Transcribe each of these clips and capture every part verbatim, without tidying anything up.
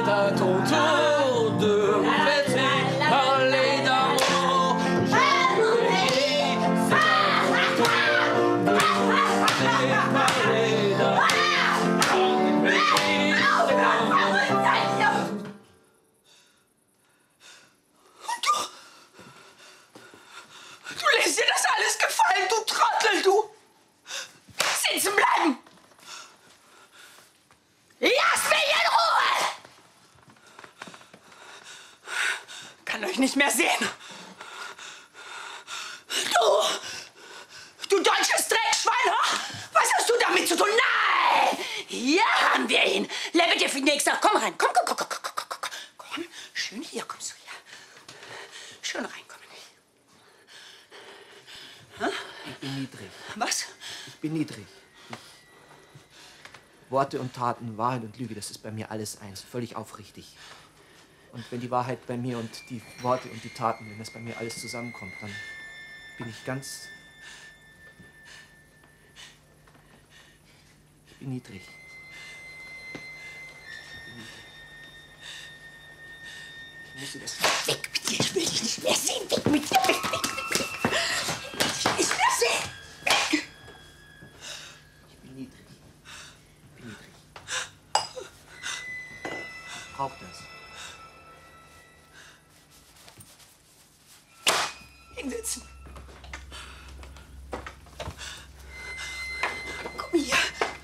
tout autour de fêter, parler d'amour. Du lässt dir das alles gefallen, du Trottel, du! Sitzen bleiben! Lass mich in Ruhe! Kann euch nicht mehr sehen. Du! Du deutsches Dreckschwein! Was hast du damit zu tun? Nein! Hier haben wir ihn! Level dir für die nächste. Komm rein. Komm, komm, komm, komm, komm, komm, komm. Komm, schön hier. Kommst du hier. Schön reinkommen. Hm? Ich bin niedrig. Was? Ich bin niedrig. Ich, Worte und Taten, Wahrheit und Lüge, das ist bei mir alles eins. Völlig aufrichtig. Und wenn die Wahrheit bei mir und die Worte und die Taten, wenn das bei mir alles zusammenkommt, dann bin ich ganz... Ich bin niedrig. Ich muss dir das... Weg mit dir, ich will dich nicht mehr sehen. Weg mit dir, weg, weg, weg, weg. Ich will dich nicht mehr sehen. Weg. Ich bin niedrig. Ich bin niedrig. Ich brauch das. Hinsetzen. Komm hier.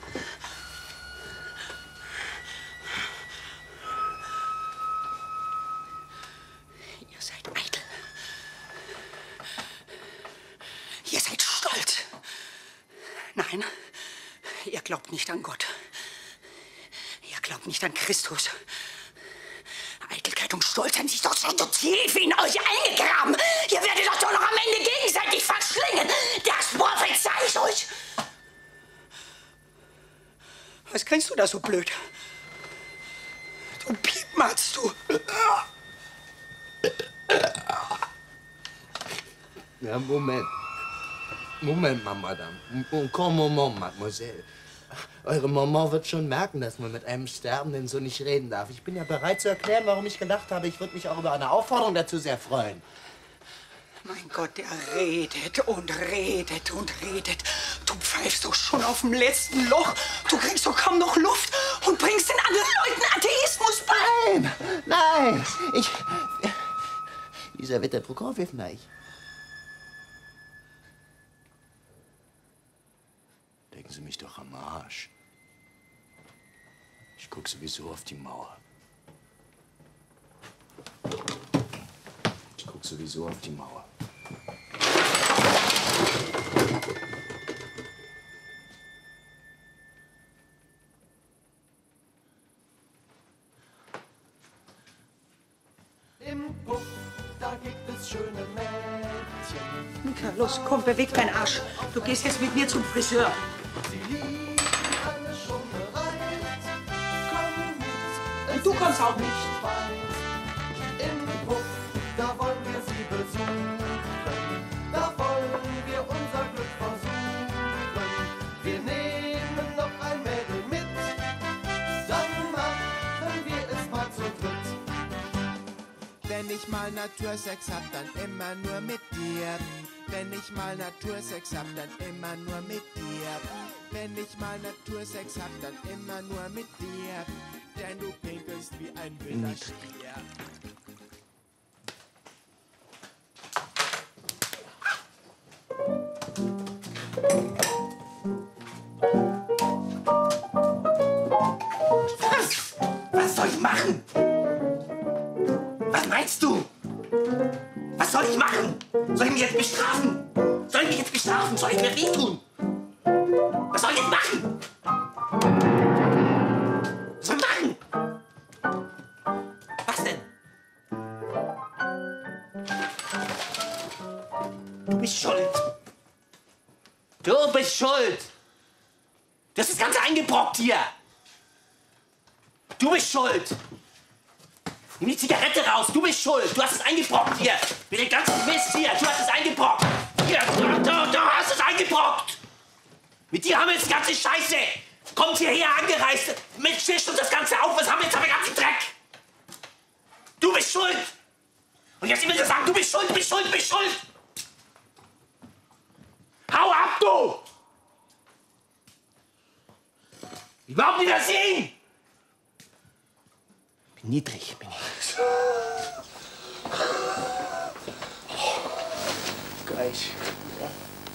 Ihr seid eitel. Ihr seid stolz. Nein, ihr glaubt nicht an Gott. Ihr glaubt nicht an Christus. Eitelkeit und Stolz haben sich doch schon so tief in euch eingegraben. Ihr werdet doch, doch noch am Ende gegenseitig verschlingen. Das prophezei ich euch. Was kannst du da so blöd? Du Piepmatz, du. Ja, Moment. Moment mal, Madame. Encore Moment, Mademoiselle. Eure Maman wird schon merken, dass man mit einem Sterbenden so nicht reden darf. Ich bin ja bereit zu erklären, warum ich gedacht habe, ich würde mich auch über eine Aufforderung dazu sehr freuen. Mein Gott, der redet und redet und redet. Du pfeifst doch schon auf dem letzten Loch. Du kriegst doch kaum noch Luft und bringst den anderen Leuten Atheismus bei. Nein, nein, ich... Elisabeth Prokofjewna, ich... Denken Sie mich doch am Arsch. Ich guck sowieso auf die Mauer. Ich guck sowieso auf die Mauer. Im Puff, da gibt es schöne Mädchen. Mika, los, komm, beweg deinen Arsch. Du gehst jetzt mit mir zum Friseur. Sie liegen alle schon bereit. Komm mit, Und du kommst auch nicht. Im Puff, da wollen wir sie besuchen. Da wollen wir unser Glück versuchen. Wir nehmen noch ein Mädel mit. Dann machen wir es mal zu dritt. Wenn ich mal Natursex hab, dann immer nur mit dir. Wenn ich mal Natursex hab, dann immer nur mit dir. Wenn ich mal Natursex hab, dann immer nur mit dir. Denn du pinkelst wie ein wilder Stier. Was? Was soll ich machen? Was meinst du? Was soll ich machen? Soll ich mich jetzt bestrafen? Soll ich mich jetzt bestrafen? Soll ich mir wehtun? Was soll ich jetzt machen? Was soll ich machen? Was denn? Du bist schuld. Du bist schuld. Du hast das Ganze eingebrockt hier. Du bist schuld. Nimm die Zigarette raus. Du bist schuld. Du hast es eingebrockt hier. Mit dem ganzen Mist hier. Du hast es eingebrockt. Hier, du, du, du hast es eingebrockt. Mit dir haben wir jetzt die ganze Scheiße. Kommt hierher angereist. Mit Fisch und das Ganze auf. Was haben wir jetzt? Haben wir ganzen Dreck. Du bist schuld! Und jetzt immer sagen, du bist schuld, du bist schuld, du bist schuld! Hau ab, du! Überhaupt nicht mehr sehen! Bin niedrig, bin ich. Gleich. Ja.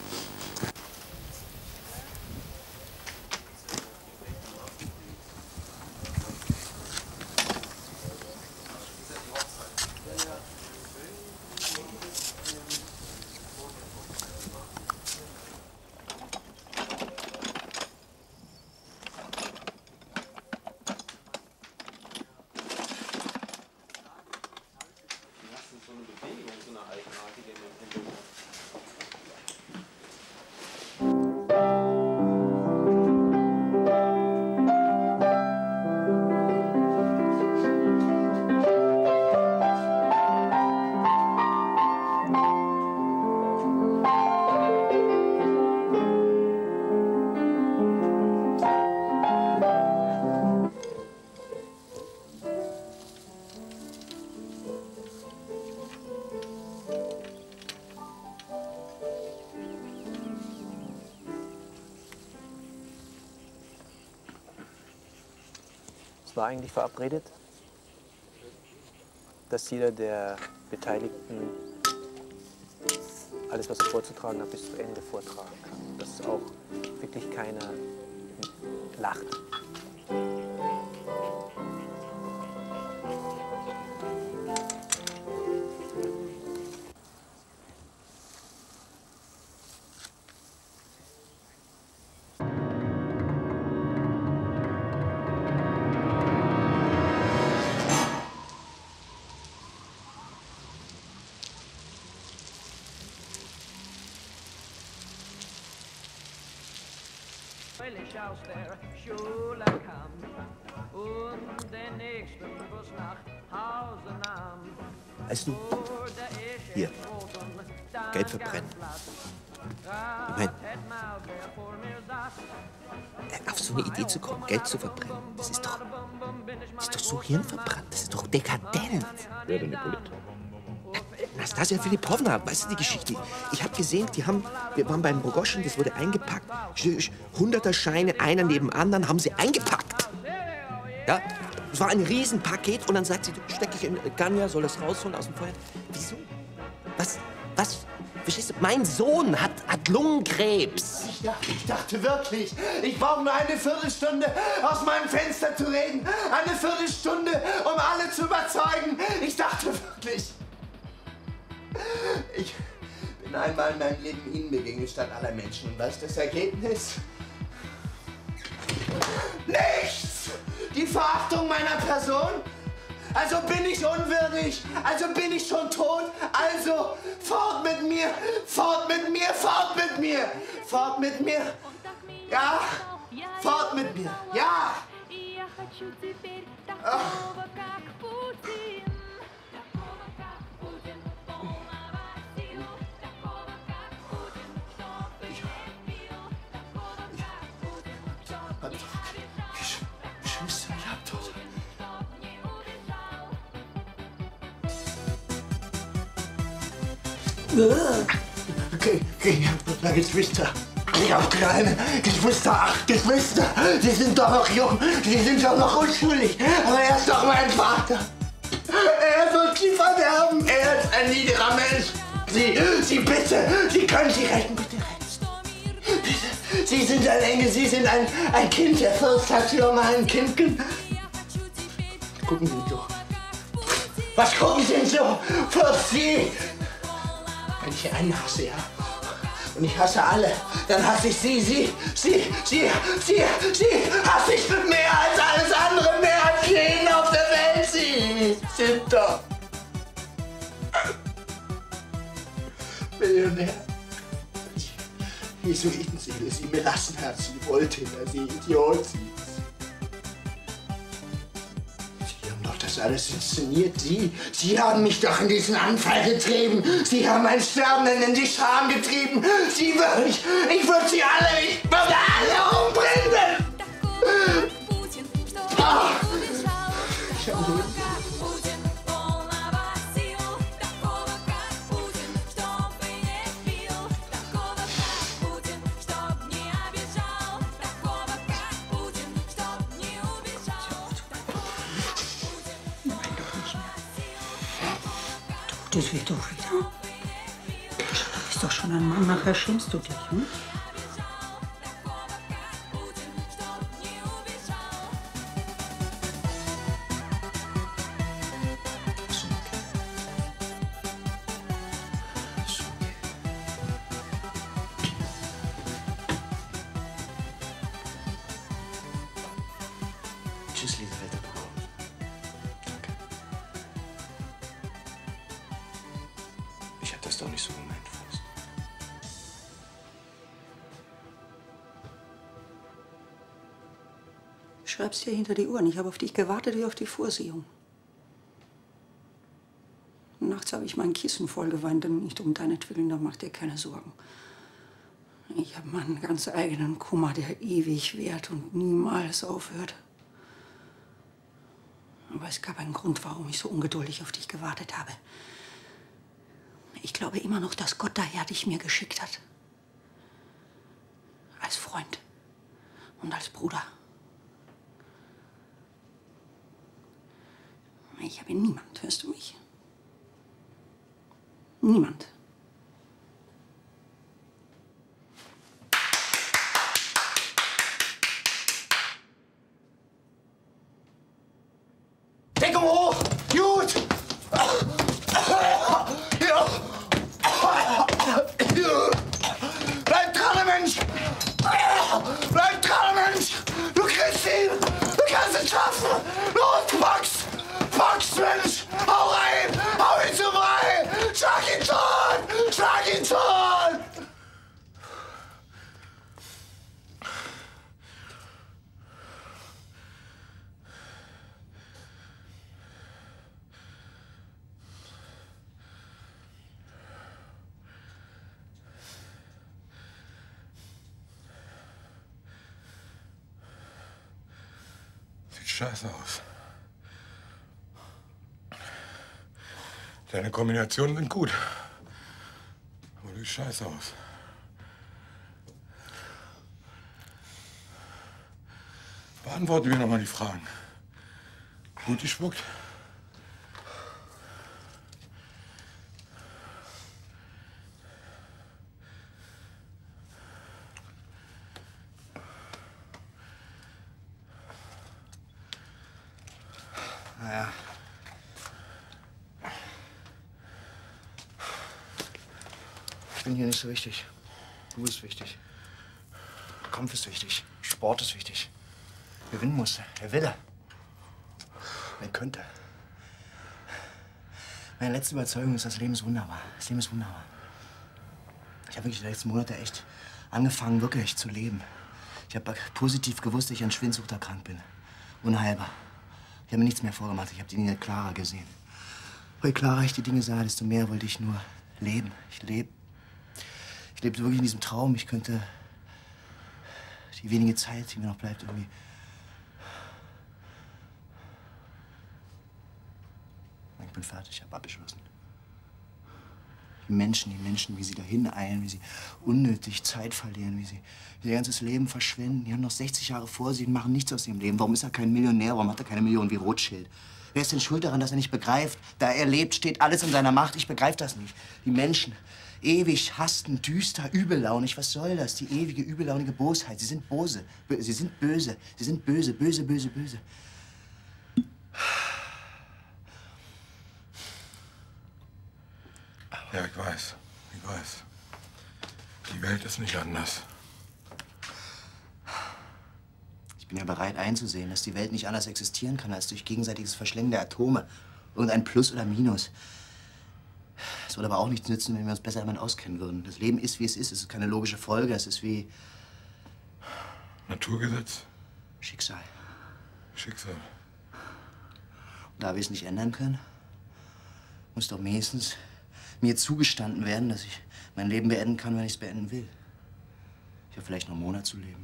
Es war eigentlich verabredet, dass jeder der Beteiligten alles, was er vorzutragen hat, bis zu Ende vortragen kann. Dass auch wirklich keiner lacht. Ich aus der Schule kam und den nächsten Bus nach Hause nahm. Weißt du, hier, Geld verbrennen. Ich meine, auf so eine Idee zu kommen, Geld zu verbrennen, das ist doch, das ist doch so hirnverbrannt, das ist doch dekadent. Wer denn, Hippolyt? Nastasia Filipowna, weißt du die Geschichte? Ich habe gesehen, die haben, wir waren beim Rogoschen, das wurde eingepackt. Hunderter Scheine, einer neben anderen, haben sie eingepackt. Ja, es war ein Riesenpaket und dann sagt sie, stecke ich in Ganja, soll das rausholen aus dem Feuer. Wieso? Was, was, verstehst du? Mein Sohn hat, hat Lungenkrebs. Ich dachte, ich dachte wirklich, ich brauche nur eine Viertelstunde aus meinem Fenster zu reden. Eine Viertelstunde, um alle zu überzeugen. Ich dachte wirklich. Ich bin einmal in meinem Leben Ihnen begegnet statt aller Menschen. Und was ist das Ergebnis? Nichts! Die Verachtung meiner Person? Also bin ich unwürdig, also bin ich schon tot, also fort mit mir, fort mit mir, fort mit mir, fort mit mir, ja, fort mit mir, ja. Ach. Okay, okay, ich hab noch Geschwister. Ich hab kleine Geschwister, acht Geschwister. Sie sind doch noch jung, sie sind doch noch unschuldig. Aber er ist doch mein Vater. Er wird sie verderben. Er ist ein niederer Mensch. Sie, Sie bitte, Sie können sie retten, bitte retten. Bitte. Sie sind ein Engel, Sie sind ein, ein Kind. Der Fürst hat Sie um ein Kind ge... Gucken Sie so. Was gucken Sie denn so? Fürst, Sie! Wenn ich einen hasse, ja, und ich hasse alle, dann hasse ich Sie, Sie, Sie, Sie, Sie, Sie, hasse ich mehr als alles andere, mehr als jeden auf der Welt. Sie sind doch Millionär. Jesuitenseele, Sie Melassenherz, Sie Wolltäter, Sie Idiot, Sie. Das alles inszeniert. Sie, Sie haben mich doch in diesen Anfall getrieben. Sie haben einen Sterbenden in die Scham getrieben. Sie würde ich, ich würde Sie alle, ich würde alle umbringen. Ah. Ich habe Das wird doch wieder. Du bist doch schon ein Mann, nachher schämst du dich, hm? Tschüss, Liesewetter. Danke. Ich hab das doch nicht so gemeint, Faust. Schreib's dir hinter die Ohren. Ich habe auf dich gewartet wie auf die Vorsehung. Nachts habe ich mein Kissen voll geweint, denn nicht um deinetwillen, da mach dir keine Sorgen. Ich habe meinen ganz eigenen Kummer, der ewig währt und niemals aufhört. Aber es gab einen Grund, warum ich so ungeduldig auf dich gewartet habe. Ich glaube immer noch, dass Gott daher dich mir geschickt hat. Als Freund und als Bruder. Ich habe niemand, hörst du mich? Niemand. Deckung hoch! Gut! Bleib dran, Mensch! Bleib dran, Mensch! Du kriegst ihn! Du kannst es schaffen! Los, pack's! Pack's, Mensch! Hau rein! Hau ihn zum Brei! Schlag ihn tot! Schlag ihn tot! Sieht scheiße aus. Deine Kombinationen sind gut. Aber du siehst scheiße aus. Beantworte mir noch mal die Fragen. Gut gespuckt? Naja. Ich bin hier nicht so wichtig. Du bist wichtig. Kampf ist wichtig. Sport ist wichtig. Gewinnen muss. Er will. Er könnte. Meine letzte Überzeugung ist, das Leben ist wunderbar. Das Leben ist wunderbar. Ich habe wirklich die letzten Monate echt angefangen, wirklich zu leben. Ich habe positiv gewusst, dass ich an Schwindsucht erkrankt bin. Unheilbar. Ich habe mir nichts mehr vorgemacht. Ich habe die Dinge klarer gesehen. Je klarer ich die Dinge sah, desto mehr wollte ich nur leben. Ich lebe. Ich lebte wirklich in diesem Traum. Ich könnte die wenige Zeit, die mir noch bleibt, irgendwie ich bin fertig, ich habe abgeschlossen. Die Menschen, die Menschen, wie sie dahin eilen, wie sie unnötig Zeit verlieren, wie sie ihr ganzes Leben verschwenden. Die haben noch sechzig Jahre vor sich und machen nichts aus ihrem Leben. Warum ist er kein Millionär? Warum hat er keine Million wie Rothschild? Wer ist denn schuld daran, dass er nicht begreift? Da er lebt, steht alles in seiner Macht. Ich begreife das nicht. Die Menschen, ewig hasten, düster, übellaunig. Was soll das? Die ewige, übellaunige Bosheit. Sie sind böse. Sie sind böse. Sie sind böse, böse, böse, böse. Ja, ich weiß. Ich weiß. Die Welt ist nicht anders. Ich bin ja bereit einzusehen, dass die Welt nicht anders existieren kann als durch gegenseitiges Verschlängen der Atome. Irgendein Plus oder Minus. Es würde aber auch nichts nützen, wenn wir uns besser damit auskennen würden. Das Leben ist, wie es ist. Es ist keine logische Folge. Es ist wie Naturgesetz? Schicksal. Schicksal. Und da wir es nicht ändern können, muss doch wenigstens mir zugestanden werden, dass ich mein Leben beenden kann, wenn ich es beenden will. Ich habe vielleicht noch einen Monat zu leben.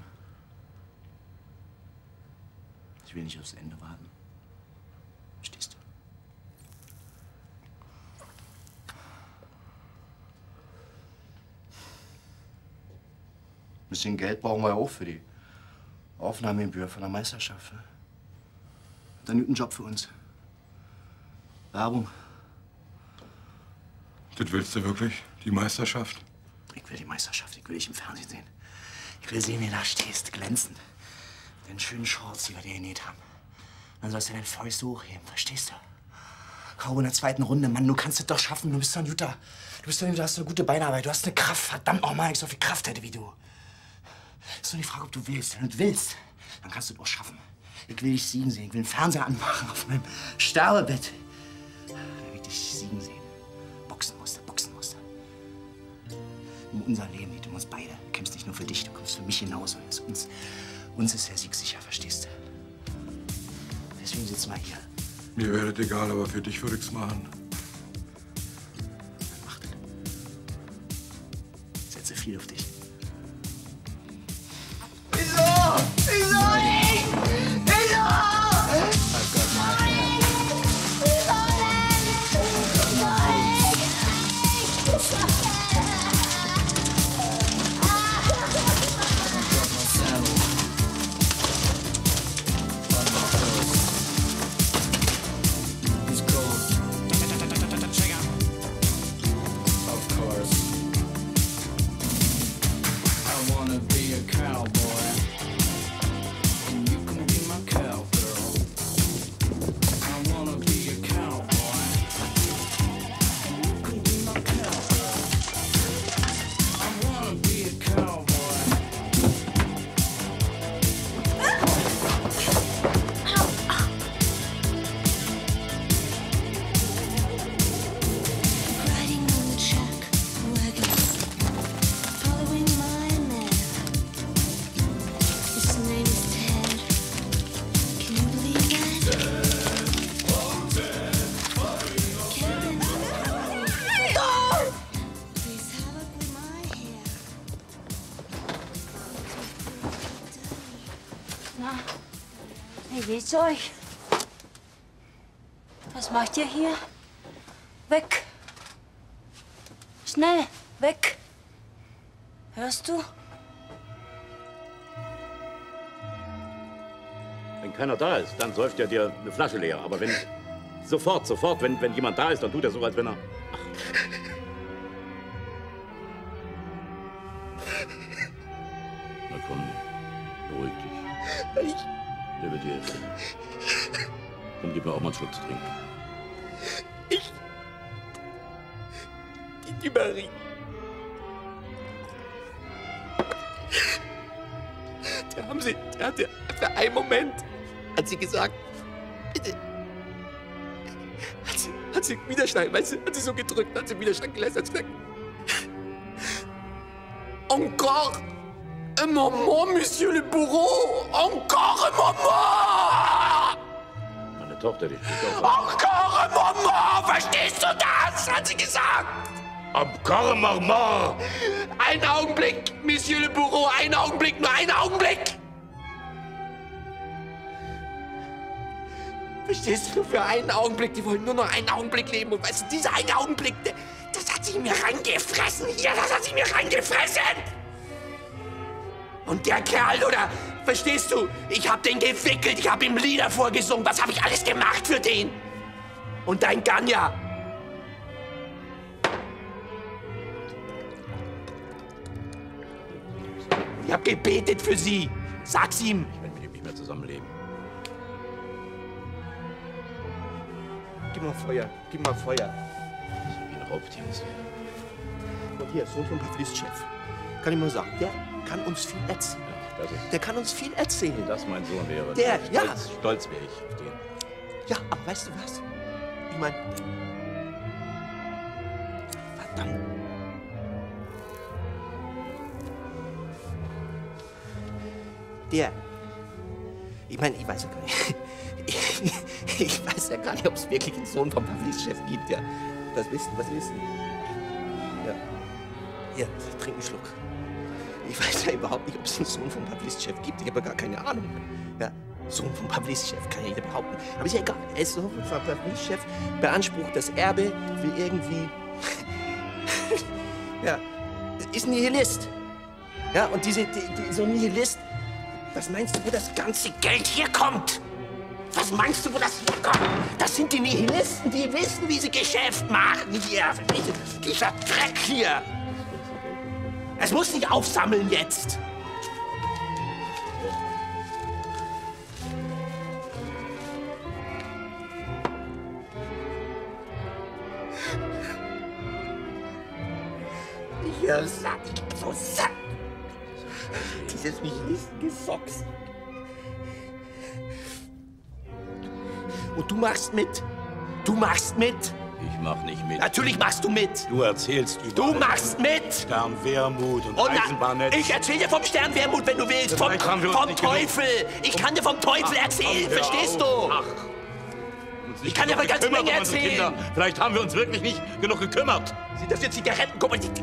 Ich will nicht aufs Ende warten. Verstehst du? Ein bisschen Geld brauchen wir ja auch für die Aufnahmegebühr von der Meisterschaft. Ne? Dann einen Job für uns. Werbung. Das willst du wirklich? Die Meisterschaft? Ich will die Meisterschaft. Ich will dich im Fernsehen sehen. Ich will sehen, wie du da stehst, glänzend. Mit den schönen Shorts, die wir dir genäht haben. Dann sollst du deine Fäuste hochheben, verstehst du? Kaum in der zweiten Runde, Mann, du kannst es doch schaffen. Du bist doch ein guter. Du bist doch, du hast eine gute Beinarbeit. Du hast eine Kraft. Verdammt nochmal, ich so viel Kraft hätte wie du. Ist doch die Frage, ob du willst. Wenn du willst, dann kannst du es auch schaffen. Ich will dich siegen sehen. Ich will einen Fernseher anmachen auf meinem Sterbebett. Da will ich dich siegen sehen. Boxenmuster, Boxenmuster. Um unser Leben geht, um uns beide. Du kämpfst nicht nur für dich, du kommst für mich genauso. Also uns, uns ist der Sieg sicher, verstehst du? Deswegen sitzen wir hier. Mir wäre das egal, aber für dich würde ich's machen. Dann mach das. Ich setze viel auf dich. Wieso? Wieso nicht? Wieso? Wie geht's euch? Was macht ihr hier? Weg! Schnell, weg! Hörst du? Wenn keiner da ist, dann säuft er dir eine Flasche leer. Aber wenn sofort, sofort, wenn, wenn jemand da ist, dann tut er so, als wenn er... Ach. Na komm, beruhig dich. Der wird dir helfen. Komm, gib mir auch mal einen Schluck zu trinken. Ich. Die, die Marie. Da haben sie, der hatte für einen Moment, hat sie gesagt, bitte. Hat sie, hat sie Widerstand, weißt du, hat sie so gedrückt, hat sie Widerstand geleistet, hat sie gesagt, encore un moment, Monsieur le Bourreau, encore un moment! Meine Tochter, die spricht auch. Encore un moment, verstehst du das, hat sie gesagt. Encore un moment! Ein Augenblick, Monsieur le Bourreau, ein Augenblick, nur ein Augenblick! Verstehst du, nur für einen Augenblick, die wollen nur noch einen Augenblick leben. Und weißt du, dieser eine Augenblick, das hat sich mir reingefressen hier, das hat sich mir reingefressen! Und der Kerl, oder, verstehst du, ich hab den gewickelt, ich hab ihm Lieder vorgesungen, was hab ich alles gemacht für den? Und dein Ganja. Ich hab gebetet für sie. Sag's ihm. Ich werde mit ihm nicht mehr zusammenleben. Gib mal Feuer, gib mal Feuer. So wie ein Raubtier ist er. Und hier, Sohn vom Pavlis-Chef. Kann ich mal sagen, der kann uns viel erzählen. Ja, das ist, der kann uns viel erzählen. Wenn das mein Sohn wäre, der, stolz, ja. stolz wäre ich auf den. Ja, aber weißt du was? Ich meine, verdammt. Der, ich meine, ich weiß ja gar nicht. Ich, ich weiß ja gar nicht, ob es wirklich einen Sohn vom Pavlis-Chef gibt. Ja. Was willst du, was willst du? Ja. Hier, trink einen Schluck. Ich weiß ja überhaupt nicht, ob es einen Sohn vom Pavlis-Chef gibt. Ich habe ja gar keine Ahnung. Ja, Sohn vom Pavlis-Chef kann ja jeder behaupten. Aber ist ja egal. Er ist Sohn vom Pavlis-Chef, beansprucht das Erbe, will irgendwie... ja, ist ein Nihilist. Ja, und diese, die, die, so ein Nihilist, was meinst du, wo das ganze Geld hier kommt? Was meinst du, wo das herkommt? Das sind die Nihilisten, die wissen, wie sie Geschäft machen hier. Dieser Dreck hier. Es muss nicht aufsammeln jetzt. Ich hör satt, ich bin so satt. Dieses Nihilistengesocks. Und du machst mit. Du machst mit. Ich mach nicht mit. Natürlich machst du mit. Du erzählst über. Du machst mit. Stern Wermut und Oh, na, Eisenbahnnetz. ich erzähl dir vom Stern Wermut, wenn du willst. Vom, Vielleicht haben wir uns vom nicht Teufel. Ich kann dir vom Teufel Ach, erzählen, hör verstehst auf. du? Ach. Ich kann dir aber eine ganze Gekümmert Menge um unsere erzählen. Kinder. Vielleicht haben wir uns wirklich nicht genug gekümmert. Sind das jetzt Zigaretten? Guck mal, die...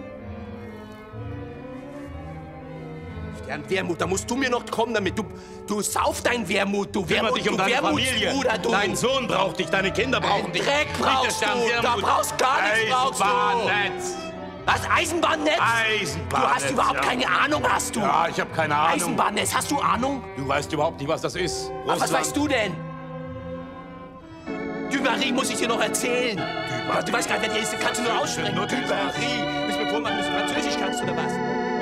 Stern Wermut, da musst du mir noch kommen damit. Du, du sauf dein Wermut, du Kümmer Wermut, dich um du deine Familie. Wermutsbruder, du. Dein Sohn braucht dich, deine Kinder brauchen dich. Dreck Nicht der brauchst Stern du, da Wermut. brauchst gar nichts, brauchst du. Eisenbahnnetz. Was, Eisenbahnnetz? Eisenbahnnetz. Du hast überhaupt ja. keine Ahnung, hast du? Ja, ich habe keine Ahnung. Eisenbahnnetz, hast du Ahnung? Du weißt überhaupt nicht, was das ist. Ach, was Russland. weißt du denn? Dubarry muss ich dir noch erzählen. Du weißt gar nicht, wer die ist. Kannst du nur aussprechen. Nur Dubarry. Bis mir vormachen, dass du Französisch kannst oder was?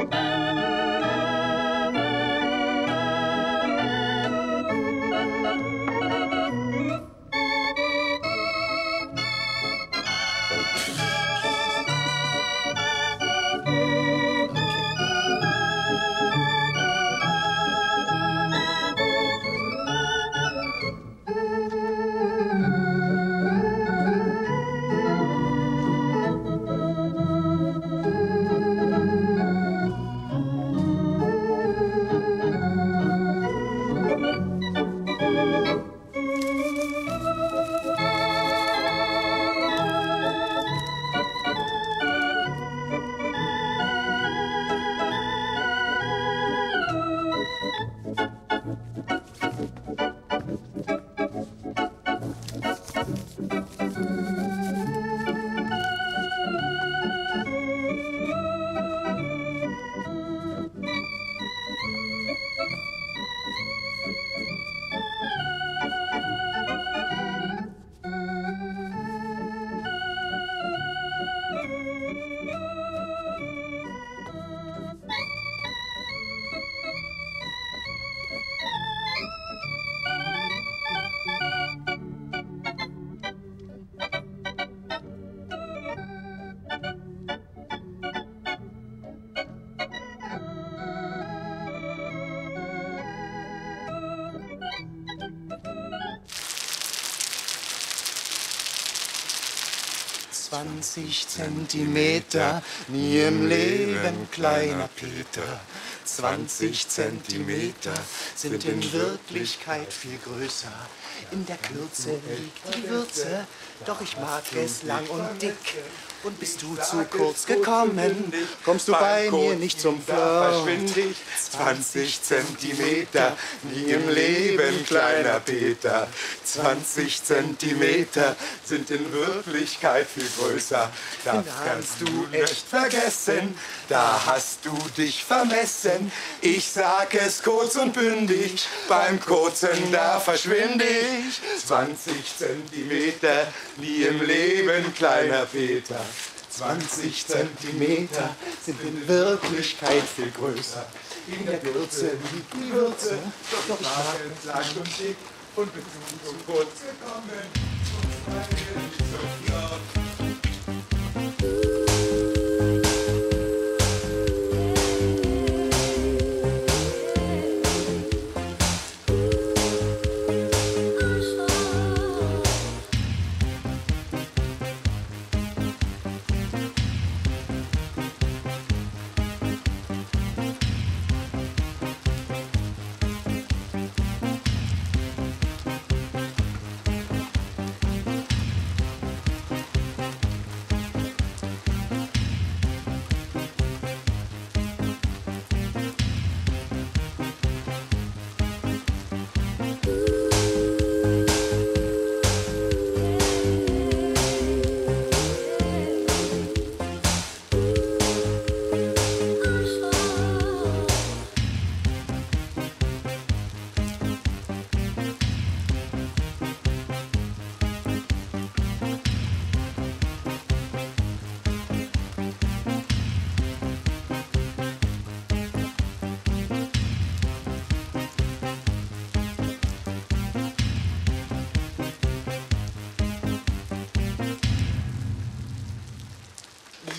zwanzig Zentimeter, nie im Leben, kleiner Peter. zwanzig Zentimeter sind in Wirklichkeit viel größer. In der Kürze liegt die Würze, doch ich mag es lang und dick. Und bist du zu kurz gekommen, kommst du bei mir nicht zum Flirt. zwanzig Zentimeter, nie im Leben, kleiner Peter. zwanzig Zentimeter sind in Wirklichkeit viel größer. Das kannst du echt vergessen, da hast du dich vermessen. Ich sag es kurz und bündig, beim Kurzen da verschwinde ich. zwanzig Zentimeter, nie im Leben, kleiner Peter. zwanzig Zentimeter sind in Wirklichkeit viel größer. In der Würze liegt die Würze, doch ich mag es lang und dick und bist du zu kurz gekommen.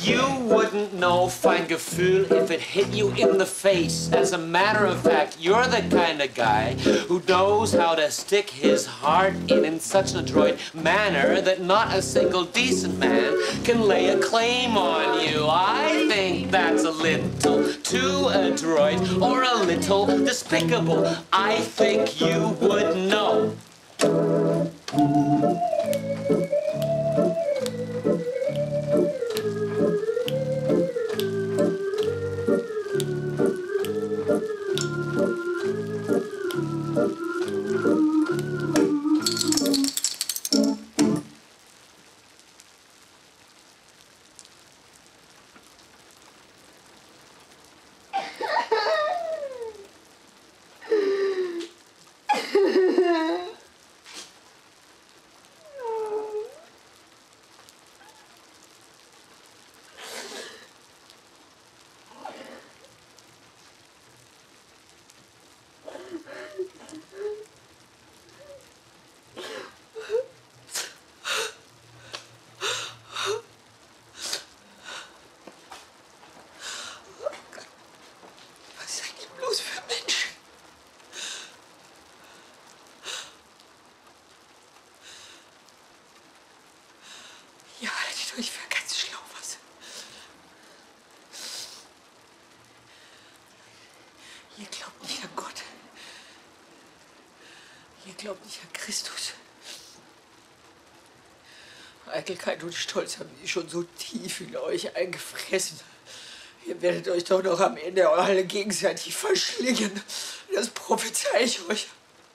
You wouldn't know Feingefühl if it hit you in the face. As a matter of fact, you're the kind of guy who knows how to stick his heart in in such an adroit manner that not a single decent man can lay a claim on you. I think that's a little too adroit or a little despicable. I think you would know. Ich wäre ganz schlau was. Ihr glaubt nicht an Gott. Ihr glaubt nicht an Christus. Eitelkeit und Stolz haben die schon so tief in euch eingefressen. Ihr werdet euch doch noch am Ende alle gegenseitig verschlingen. Das prophezei ich euch.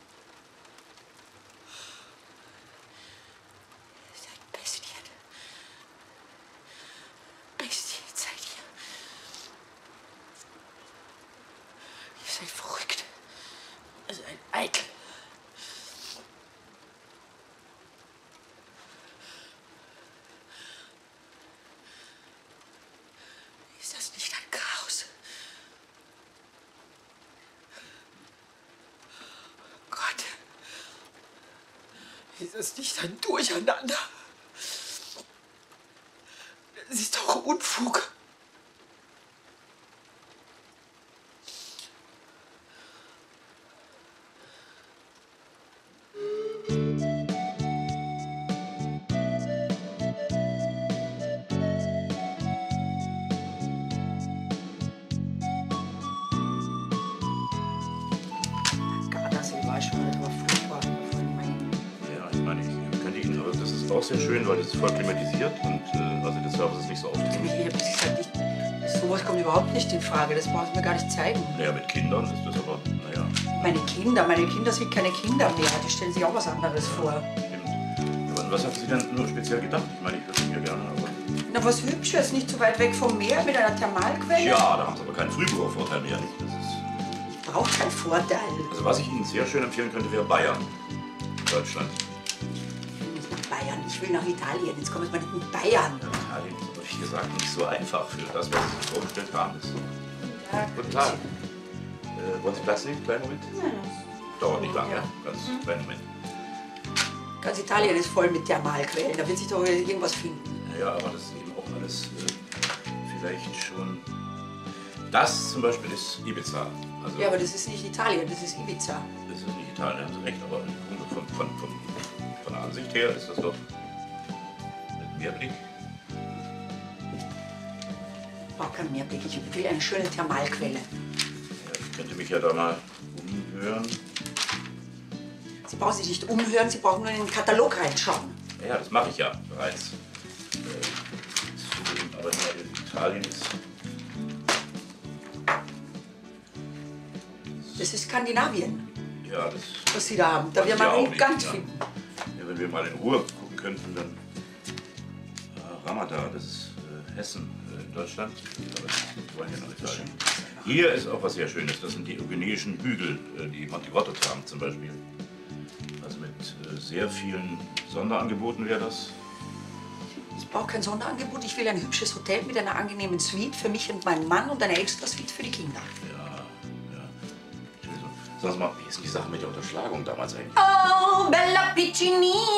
Ist das nicht ein Durcheinander? Das ist doch Unfug. Auch sehr schön, weil es ist voll klimatisiert und äh, also der Service ist nicht so aufdringlich. Sowas kommt überhaupt nicht in Frage, das brauchst du mir gar nicht zeigen. Naja, mit Kindern ist das aber, naja. Meine Kinder, meine Kinder sind keine Kinder mehr, die stellen sich auch was anderes vor. Stimmt. Aber was hat sie denn nur speziell gedacht? Ich meine, ich würde es mir gerne, aber... Na, was Hübsches, nicht so weit weg vom Meer, mit einer Thermalquelle. Ja, da haben sie aber keinen Frühbuchervorteil mehr, nicht? Das ist... Ich brauche keinen Vorteil. Also was ich Ihnen sehr schön empfehlen könnte, wäre Bayern, Deutschland. Bayern, ich will nach Italien. Jetzt kommen wir mal mit Bayern. Ja, Italien ist aber, wie gesagt, nicht so einfach für das, was Sie sich vorgestellt haben. Ist. Ja, guten Tag. Äh, wollen Sie Platz nehmen? Kleinen Moment? Ja. Dauert nicht lange, ja. Ganz mhm. kleinen Moment. Ganz Italien ist voll mit Thermalquellen. Da wird sich doch irgendwas finden. Ja, aber das ist eben auch alles äh, vielleicht schon... Das zum Beispiel ist Ibiza. Also, ja, aber das ist nicht Italien, das ist Ibiza. Das ist nicht Italien, haben Sie recht, aber von, von, von, von der Ansicht her ist das doch mit Meerblick. Ich brauche keinen Meerblick, ich will eine schöne Thermalquelle. Ja, ich könnte mich ja da mal umhören. Sie brauchen sich nicht umhören, Sie brauchen nur in den Katalog reinschauen. Ja, das mache ich ja bereits. Äh, zugeben, aber in Italien ist... Das ist Skandinavien. Ja, das... Was Sie da haben. Da wir mal einen Gang finden. Ja, wenn wir mal in Ruhe gucken könnten, dann... Ja, Ramada, das ist äh, Hessen äh, in Deutschland. Aber wir wollen ja nach Italien. Hier ist auch was sehr Schönes. Das sind die eugeneischen Hügel, äh, die Monte Grotto haben zum Beispiel. Also mit äh, sehr vielen Sonderangeboten wäre das. Ich brauche kein Sonderangebot. Ich will ein hübsches Hotel mit einer angenehmen Suite für mich und meinen Mann und eine extra Suite für die Kinder. Ja, ja. Entschuldigung. Sagen Sie mal, wie ist denn die Sache mit der Unterschlagung damals eigentlich? Oh, Bella Piccinina!